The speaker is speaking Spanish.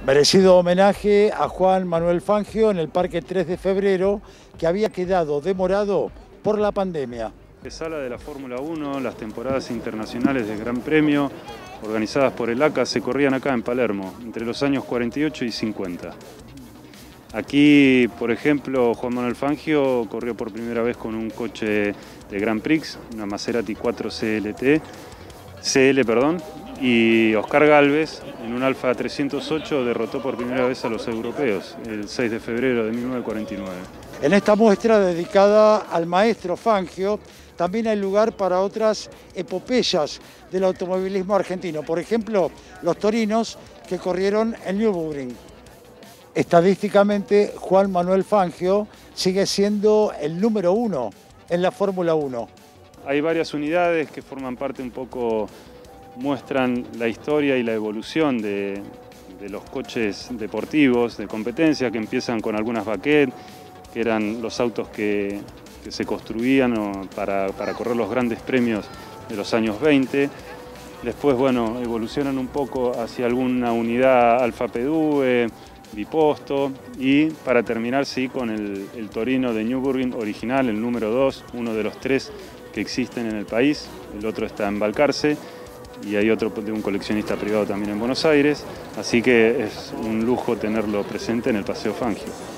Merecido homenaje a Juan Manuel Fangio en el Parque 3 de Febrero, que había quedado demorado por la pandemia. Sala de la Fórmula 1, las temporadas internacionales del Gran Premio, organizadas por el ACA, se corrían acá en Palermo, entre los años 48 y 50. Aquí, por ejemplo, Juan Manuel Fangio corrió por primera vez con un coche de Grand Prix, una Maserati 4 CL, y Oscar Gálvez, en un Alfa 308, derrotó por primera vez a los europeos, el 6 de febrero de 1949. En esta muestra dedicada al maestro Fangio, también hay lugar para otras epopeyas del automovilismo argentino. Por ejemplo, los torinos que corrieron en Nürburgring. Estadísticamente, Juan Manuel Fangio sigue siendo el número 1 en la Fórmula 1. Hay varias unidades que forman parte un poco, muestran la historia y la evolución de los coches deportivos de competencia, que empiezan con algunas Baquet, que eran los autos que se construían para correr los grandes premios de los años 20. Después, bueno, evolucionan un poco hacia alguna unidad Alfa Pedue, biposto, y para terminar, sí, con el Torino de Nürburgring original, el número 2, uno de los 3 que existen en el país. El otro está en Balcarce y hay otro de un coleccionista privado también en Buenos Aires, así que es un lujo tenerlo presente en el Paseo Fangio.